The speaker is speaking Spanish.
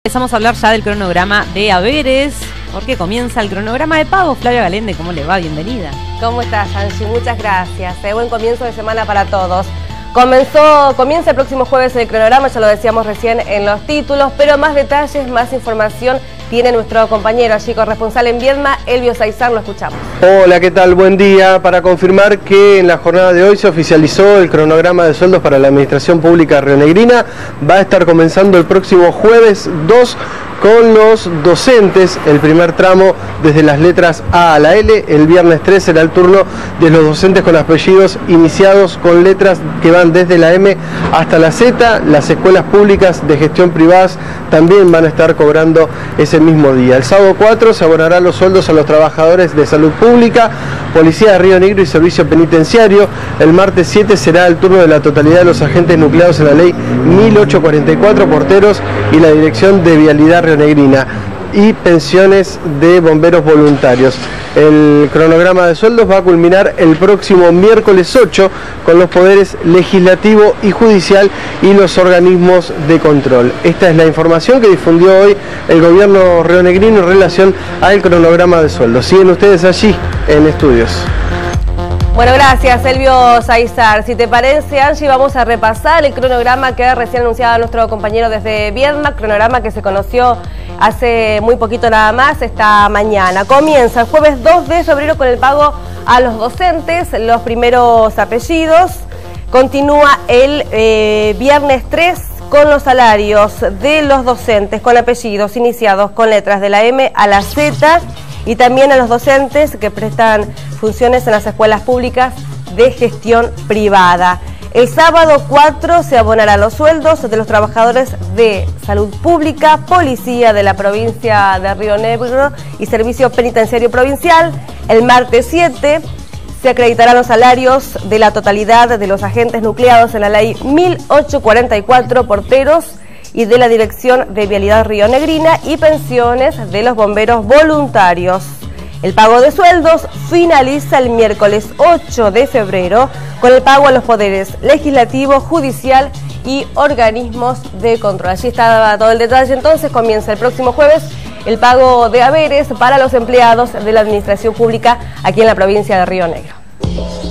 Empezamos a hablar ya del cronograma de haberes, porque comienza el cronograma de pago. Flavia Galende, ¿cómo le va? Bienvenida. ¿Cómo estás, Angie? Muchas gracias. Buen comienzo de semana para todos. Comienza el próximo jueves el cronograma, ya lo decíamos recién en los títulos, pero más detalles, más información tiene nuestro compañero allí corresponsal en Viedma, Elvio Saizar, lo escuchamos. Hola, ¿qué tal? Buen día. Para confirmar que en la jornada de hoy se oficializó el cronograma de sueldos para la Administración Pública rionegrina. Va a estar comenzando el próximo jueves 2 con los docentes, el primer tramo desde las letras A a la L. El viernes 3 será el turno de los docentes con apellidos iniciados con letras que van desde la M hasta la Z. Las escuelas públicas de gestión privadas también van a estar cobrando ese mismo día. El sábado 4 se abonarán los sueldos a los trabajadores de salud pública, Policía de Río Negro y Servicio Penitenciario. El martes 7 será el turno de la totalidad de los agentes nucleados en la ley 1844, porteros y la Dirección de Vialidad rionegrina, y pensiones de bomberos voluntarios. El cronograma de sueldos va a culminar el próximo miércoles 8 con los poderes legislativo y judicial y los organismos de control. Esta es la información que difundió hoy el gobierno rionegrino en relación al cronograma de sueldos. Siguen ustedes allí en estudios. Bueno, gracias, Elvio Saizar. Si te parece, Angie, vamos a repasar el cronograma que recién anunciaba nuestro compañero desde Viedma, cronograma que se conoció hace muy poquito nada más, esta mañana. Comienza el jueves 2 de febrero con el pago a los docentes, los primeros apellidos. Continúa el viernes 3 con los salarios de los docentes con apellidos iniciados con letras de la M a la Z, y también a los docentes que prestan funciones en las escuelas públicas de gestión privada. El sábado 4 se abonarán los sueldos de los trabajadores de salud pública, policía de la provincia de Río Negro y servicio penitenciario provincial. El martes 7 se acreditarán los salarios de la totalidad de los agentes nucleados en la ley 1844, porteros y de la Dirección de Vialidad rionegrina, y pensiones de los bomberos voluntarios. El pago de sueldos finaliza el miércoles 8 de febrero con el pago a los poderes legislativo, judicial y organismos de control. Allí está todo el detalle. Entonces comienza el próximo jueves el pago de haberes para los empleados de la Administración Pública aquí en la provincia de Río Negro.